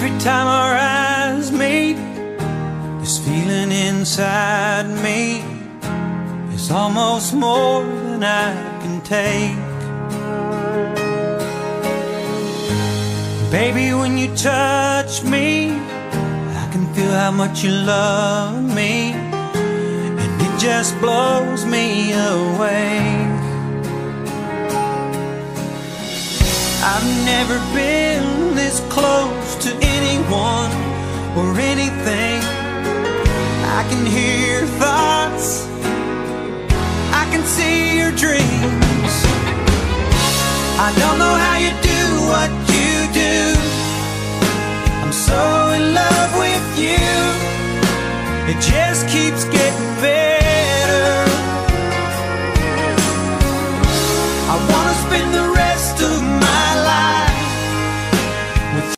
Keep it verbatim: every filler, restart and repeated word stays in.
Every time our eyes meet, this feeling inside me is almost more than I can take. Baby, when you touch me, I can feel how much you love me, and it just blows me away. I've never been this close to anyone or anything. I can hear your thoughts, I can see your dreams. I don't know how you do what you do. I'm so in love with you, it just keeps getting better.